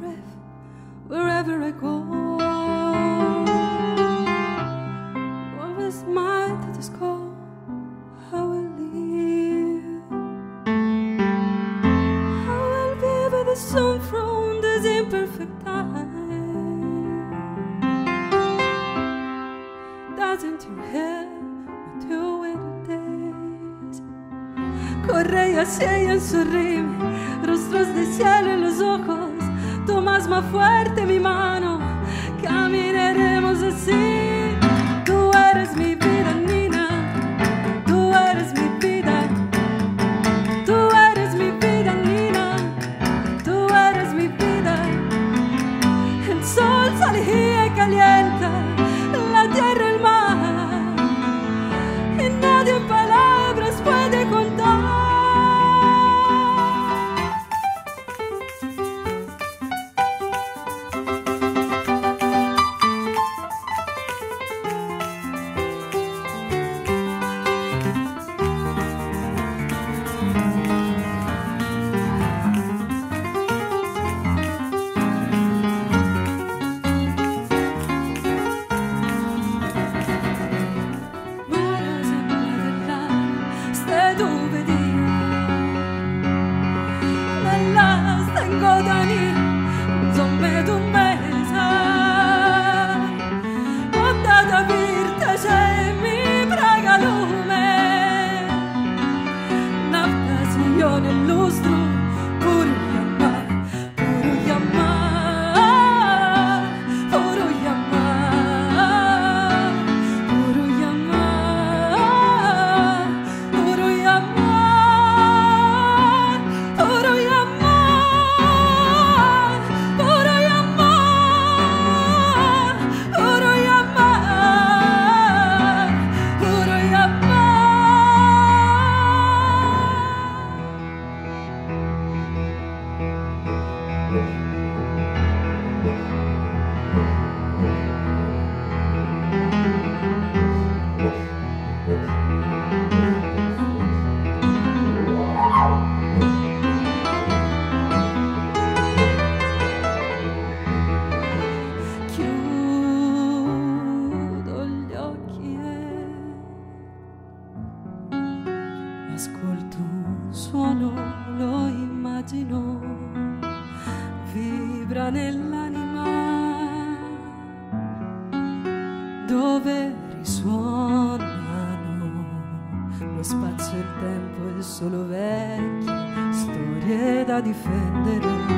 if wherever I go, what was mine to discover how I live, how I'll be with the sun from this imperfect time. Doesn't your hair do it days? Correi hacia ella en su rime, rostros de cielo en los ojos, tomas más fuerte mi mano, caminaremos así. Tú eres mi vida, Nina, tú eres mi vida, tú eres mi vida, Nina, tú eres mi vida. El sol salía y calienta la tierra, el mar, y nadie en palabras puede contar. Ascolto un suono, lo immagino, vibra nell'anima, dove risuonano lo spazio e il tempo e solo vecchie storie da difendere.